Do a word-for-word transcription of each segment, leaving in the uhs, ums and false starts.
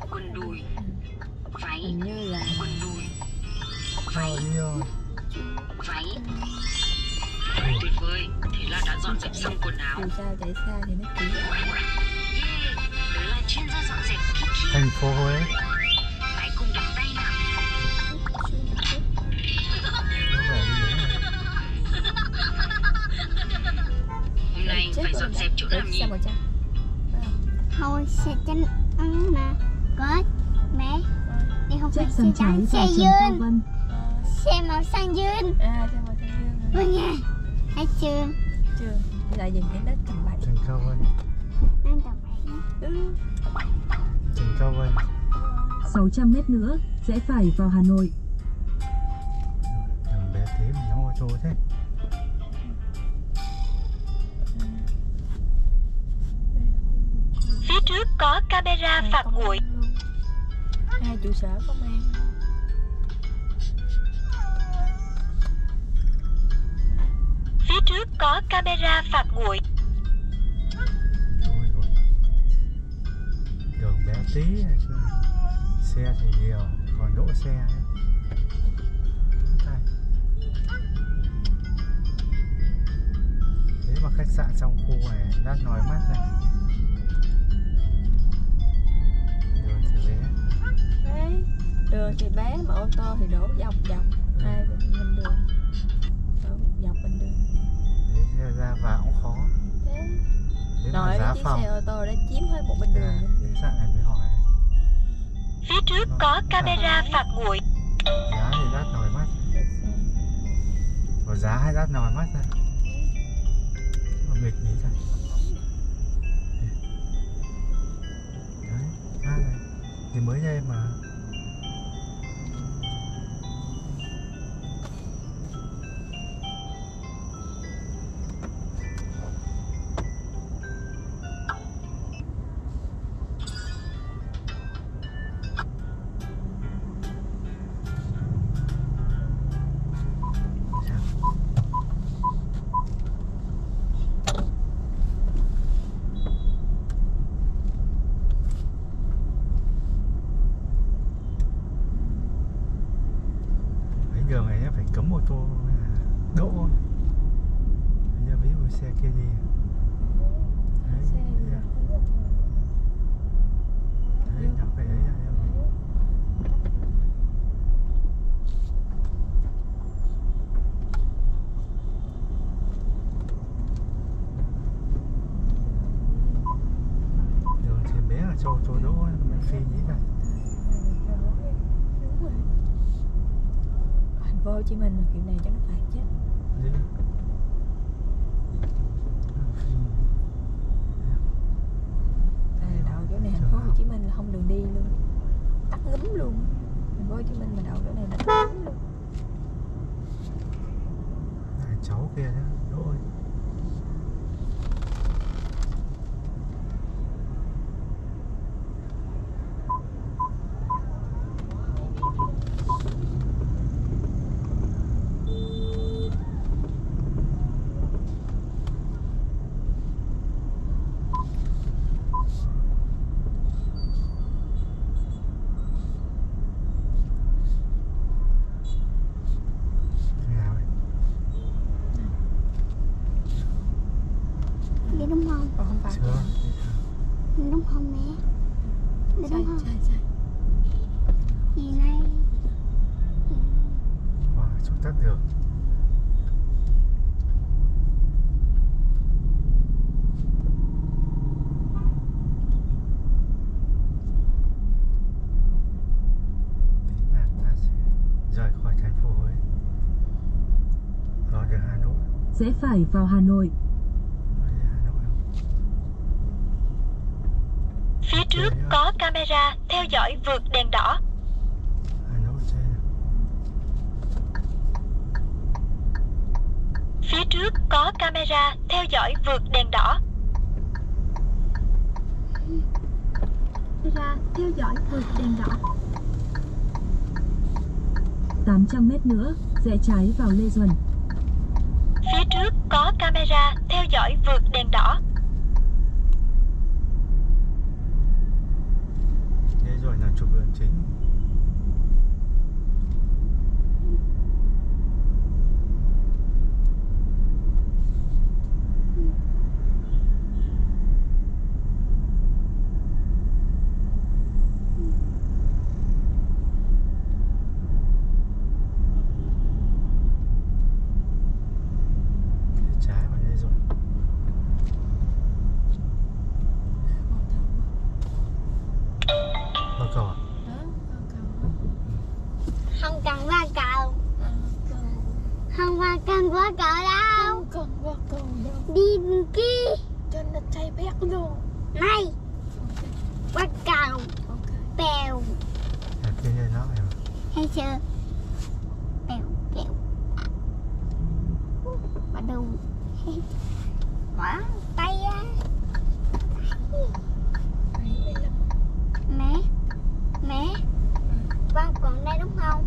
quần đùi, váy, hình như là quần đùi, váy, rồi. váy. Tuyệt vời, thế là đã dọn dẹp xong quần áo. dù sao chạy xa thì nó chỉ Yeah, tớ là chuyên gia dọn dẹp Kiki. Thành phố Huế. Hãy cùng đặt tay nào. Nó vẻ như thế này. Hôm nay phải dọn dẹp chỗ nào nhỉ? sao màu trắng Hồi xe chân ăn mà có mẹ đi không phải Chắc xe sân trái trắng, xe và Trần Cao dương, Vân. xe màu xanh dương. à sao màu trắng dương Vâng nha, thấy chưa? chưa lại dừng đến đất tầm bảy Trần Cao Vân. Đang tập bảy. ừ. Trần Cao Vân. sáu trăm mét nữa, rẽ phải vào Hà Nội. Đường bé tí mà nó ô tô thế. Phía trước có camera phạt nguội. hai trụ sở công an. Phía trước có camera phạt nguội. Ôi rồi. Đường bé tí này chứ. Xe thì nhiều, còn đỗ xe ấy. Thế mà khách sạn trong khu này đắt nói mắt này. Đường thì bé. Đấy, đường thì bé mà ô tô thì đổ dọc dọc hai bên bên đường, đổ dọc bên đường. Thế xe ra vào cũng khó. Thế Thế mà nội giá chiếc phòng. xe ô tô đã chiếm hết một bên đường. À, khách sạn này mới hỏi. Phía trước có camera phạt nguội. Giá thì đắt nổi mắt. Có giá hay đắt nổi mắt ra. Mà nghịch nghĩ ra. Đấy, hát này. Thì mới đây mà. Đường này phải cấm ô tô đỗ. Bây giờ ví dụ xe kia đi. Đấy, Xe đấy, à. Đấy, nó phải ấy à, em. Đường thì bé ở châu châu đỗ ấy, mà phi nhí này. Thành phố Hồ Chí Minh là kiểu này chắc nó phải chết. Đấy. Phi. À, đậu chỗ này thành phố Hồ Chí Minh là không đường đi luôn, tắc ngúm luôn. Thành phố Hồ Chí Minh mà đậu chỗ này là tắc ngúm luôn. À, cháu kia đó, đỗ ơi. Đi đúng không? Còn không phải. Chưa. Đi đúng không mẹ? Đi Sai, đúng không? sai, sai. Gì này? Wow, chỗ tắt đường. Tí là ta sẽ rời khỏi thành phố Huế. Vào đường Hà Nội. Rẽ phải vào Hà Nội. Vào đường Hà Nội. Phía trước có camera theo dõi vượt đèn đỏ. Hà Nội chơi nào. Phía trước có camera theo dõi vượt đèn đỏ. Ra theo dõi vượt đèn đỏ. tám trăm mét nữa, rẽ trái vào Lê Duẩn. Phía trước có camera theo dõi vượt đèn đỏ. Thế rồi là trục đường chính. Trái vào đây rồi. Qua cầu à? Đó, con cầu. Không cần qua cầu. À, cầu. Không qua cần qua cầu đâu. Không cần qua cầu đâu. Đi bên kia. Cho nó chay bét luôn. Này. Qua cầu. Ok. Bèo. À, kia đây nó em. Hay chưa? Bèo bèo. Bắt đầu. Mở tay ra. bảy mươi lăm. Mẹ. Mẹ. Con còn đây đúng không?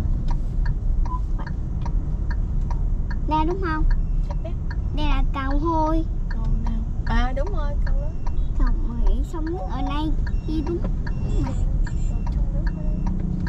Đây đúng không? Chay bét. Đây là cầu thôi. Cầu nào? À đúng rồi, cầu đó. Cầu mà nghĩ sông nước ở đây đi đúng. Cầu trong nước ở đây.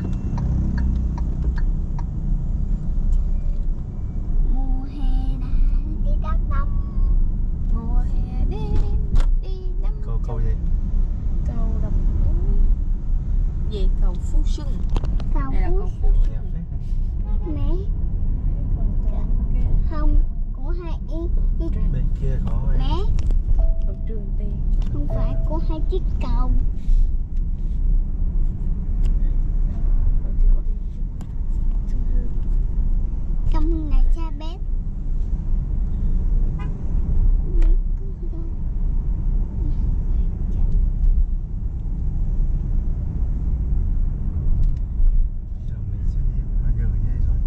Mùa hè đã đi đắk nông. Mùa hè đến đi năm. Cầu cầu gì? Cầu Đập Núi. Gì cầu Phú Xuân. Cầu Đây là Phú cầu Phú Đẹp Xuân. phết này. Mẹ. Còn cầu kia. Không. Của hai y. y Bên kia có ấy. Mẹ. Cầu Trường Tiền. Không phải của hai chiếc cầu. Cầu Trường Tiền. Sông Hương. Sông Hương này xa bếp. Giờ mình sẽ đi qua đường đây rồi.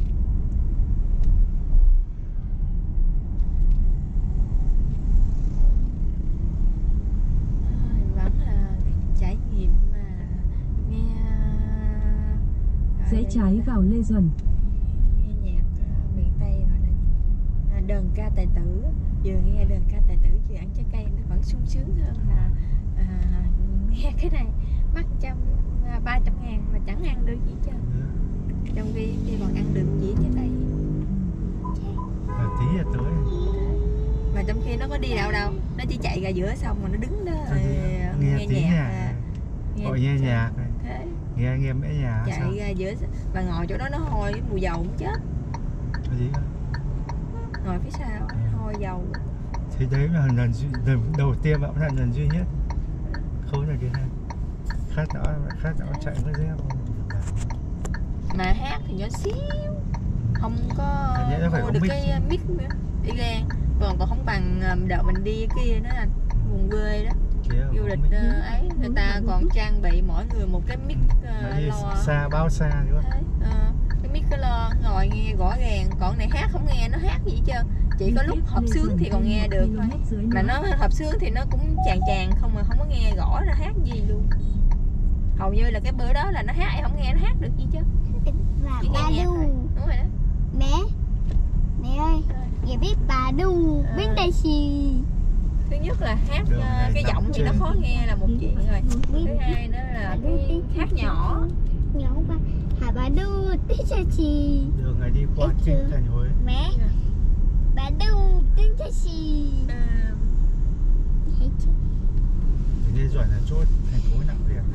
À, vẫn là cái trải nghiệm mà nghe à, Rẽ đây trái là- vào Lê Duẩn. nghe nhạc à, miền Tây gọi là gì? À, đờn ca tài tử. Vừa nghe đờn ca tài tử vừa ăn trái cây nó vẫn sung sướng hơn là à, nghe cái này mắc trăm à, ba trăm ngàn mà chẳng ăn được gì chứ. Trong khi khi còn ăn được chỉ trái cây. Và tí là tới. Mà trong khi nó có đi đâu đâu, nó chỉ chạy ra giữa sông mà nó đứng đó Thôi đi, rồi nghe nghe tí nhạc. nhạc. à, Gọi nghe nhạc này. Thế Nghe nghe mễ nhà sao? chạy ra giữa và ngồi chỗ đó nó hôi cái mùi dầu cũng chết. Cái gì cơ? Ngồi phía sau hôi dầu. Thì đấy là lần, duy, lần đầu tiên và cũng là lần duy nhất. Không là cái này. Khác nó khác nó chạy có dép không? Mà hát thì nhỏ xíu, không có Cảm giác nó phải mua có được mic. cái mic nữa đi gan, còn còn không bằng đợt mình đi cái kia nữa anh, vùng quê đó Kia du có lịch mic. ờ, ấy người ta còn trang bị mỗi người một cái mic ờ, Nó đi lo xa bao xa đúng không? thế, ờ, cái mic cái lo ngồi nghe rõ ràng, còn này hát không nghe nó hát gì hết trơn, chỉ có lúc hợp sướng thì còn nghe được thôi, mà nó hợp sướng thì nó cũng chàng chàng không mà không có nghe rõ nó hát gì luôn, hầu như là cái bữa đó là nó hát em không nghe nó hát được gì chứ, Và chỉ ba nghe nhạc đu. thôi. Đúng rồi đó. Mẹ. Mẹ ơi. Vậy biết bà đu. Ờ. Biết đây gì. Thứ nhất là hát Đường ờ, này cái nằm giọng thì nó trên- khó nghe là một chuyện rồi, thứ hai nữa là cái hát nhỏ. Nhỏ ba. Hả bà đu. Tí cha chi. Đường này đi qua Biết kinh chưa? thành Huế. Mẹ. Bà đu. Tí cha chi. Ờ, Thấy chưa? Thì Lê Duẩn là chỗ thành phố nào cũng đẹp.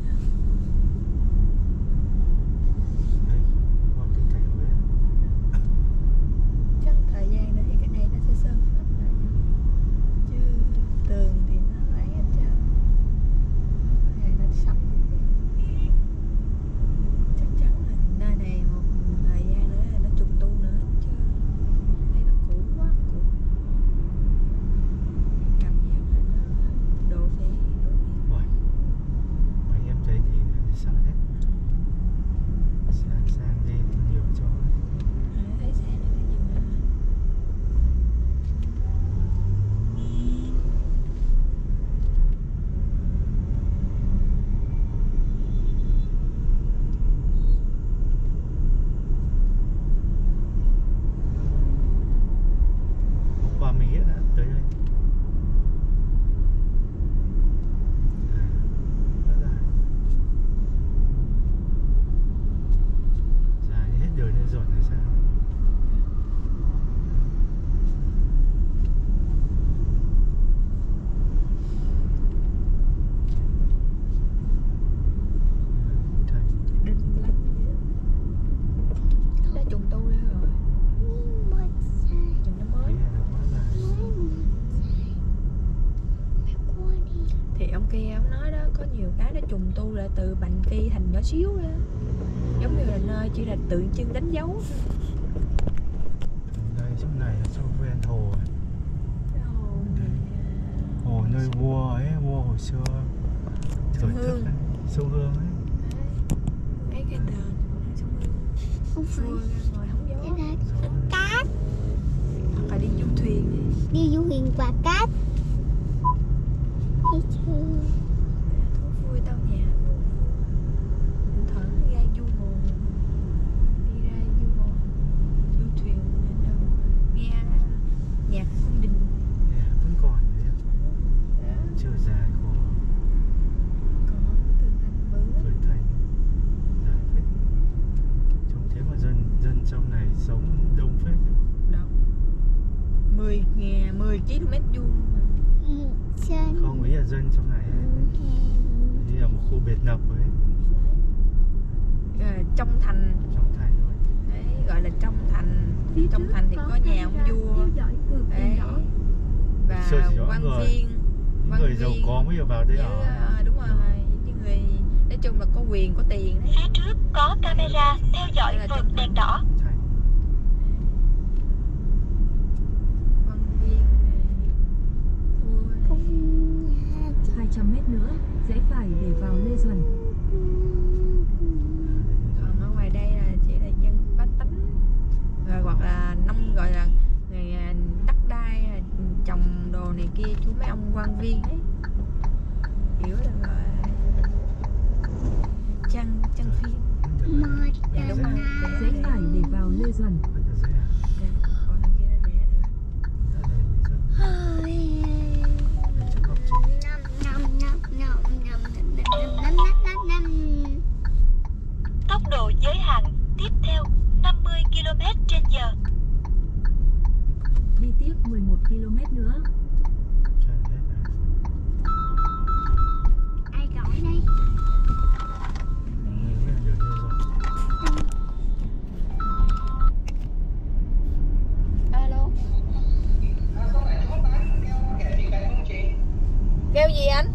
Đây, qua kinh thành Huế. chắc thời gian nữa thì cái này nó sẽ sơn hết rồi, chứ tường thì nó ấy hết trơn, cái này nó sập, chắc chắn là nơi này một thời gian nữa là nó trùng tu nữa chứ, thấy nó cũ quá cũ, cảm giác là nó đổ về đổ đi. Ôi, có nhiều cái nó trùng tu lại từ Bành Kỳ thành nhỏ xíu đó, giống như là nơi chỉ là tượng trưng đánh dấu. Đây chỗ này là chỗ ven hồ. Hồ nơi vua ấy, vua hồi xưa thưởng thức ấy, sông Hương ấy. Mấy cái đền sông Hương, Không phải. vua ra ngồi hóng gió, Đây là cát. hoặc là đi du thuyền này. Đi du thuyền qua cát. Thấy chưa? Thú vui tao nhã, thỉnh thoảng ra du hồ, đi ra du hồ, du thuyền lên đâu nghe nhạc cung đình. Yeah, vẫn còn đấy ạ. Đó, Chưa dài của còn tương thanh bứ. tuổi thành dài phết. Trông thế mà dân dân trong này sống đông phết. Đó, mười ngàn mười ki lô mét vuông mà. Ừ, trên. Không, ý là dân trong này ấy. Như là một khu biệt lập ấy, Ờ, trong thành trong thành thôi. đấy, gọi là trong thành. Trong thành thì có nhà ông vua đấy, và Xưa chỉ có quan người- viên, Những quan người giàu viên có mới được vào đây với, ở. ờ, đúng rồi, những người nói chung là có quyền có tiền đấy. Phía trước có camera theo dõi Đây là vượt trong đèn thành. đỏ. Thành. Quan viên này, vua này. hai trăm mét nữa, rẽ phải để vào Lê Duẩn. Còn ở ngoài đây là chỉ là dân bách tính rồi, hoặc là nông, gọi là người à, đất đai à, trồng đồ này kia, chú mấy ông quan viên ấy, hiểu là gọi là chăn chăn phiên. Một Dạ đúng rồi, Rẽ phải để vào Lê Duẩn. Bây giờ dễ à? dạ, còn thằng kia nó rẻ được. Rất là nhiều dân. Để cho góc chính. Tốc độ giới hạn tiếp theo năm mươi ki lô mét trên giờ. Đi tiếp mười một ki lô mét nữa. Trời hết rồi. Ai gọi đây? Người biết là đường đâu rồi. Alo, kêu gì anh?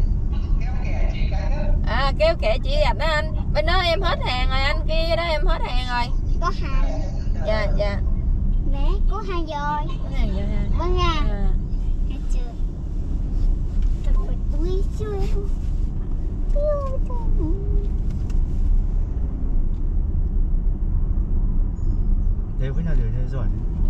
À, kêu kệ chị gạch đó anh, bên đó em hết hàng rồi anh, kia đó em hết hàng rồi. Có hàng. Dạ dạ, Mẹ, có hàng rồi. có hàng rồi ha. Vâng à. À, Thấy chưa? Thật phải túi chưa? Đây vẫn là đường Lê Duẩn.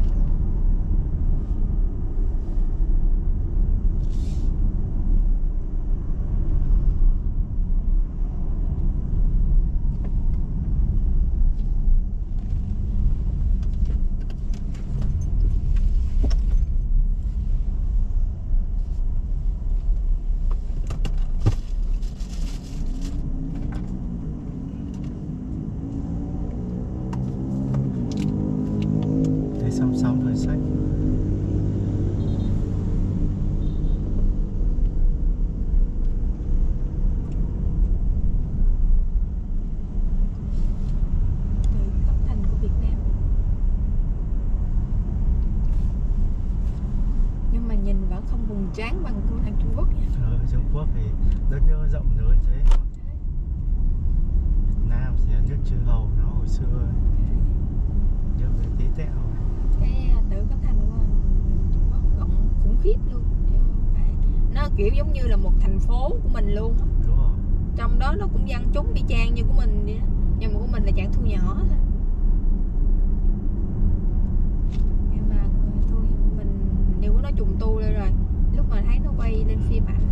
Thấy xăm xăm thời sách. từ Cẩm Thành của Việt Nam. Nhưng mà nhìn vẫn không buồn chán bằng của thằng Trung Quốc nha. Ở Trung Quốc thì đất nước rộng lớn thế. Việt Nam thì là nước chư hầu nó hồi xưa. Nước cái tí tẹo. Cái à, tự Cẩm Thành của Trung Quốc rộng khủng khiếp luôn, chứ không phải, nó kiểu giống như là một thành phố của mình luôn á. Đúng rồi. Trong đó nó cũng dân chúng y chang như của mình vậy đó, nhưng mà của mình là dạng thu nhỏ thôi. Nhưng mà thu mình nếu nó trùng tu lên rồi, lúc mà thấy nó quay lên phim ảnh